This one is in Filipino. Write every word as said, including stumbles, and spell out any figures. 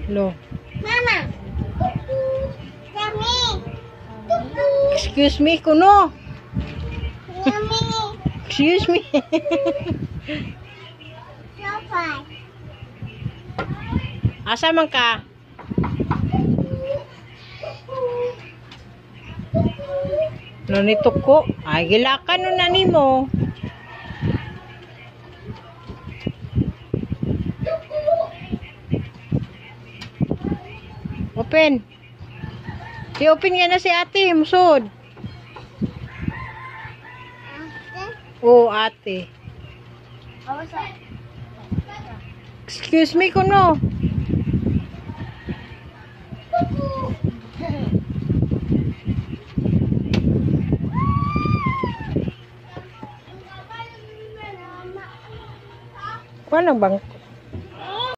Lo. Mama. Yummy. Excuse me, kuno. Yummy. Excuse me. Sofa. Asa man ka? No nito ko. Ay, gilakan no na nimo. Open. Si open nga na si ate. Musod. Oo, ate. Excuse me, kuno. Kuha ng bang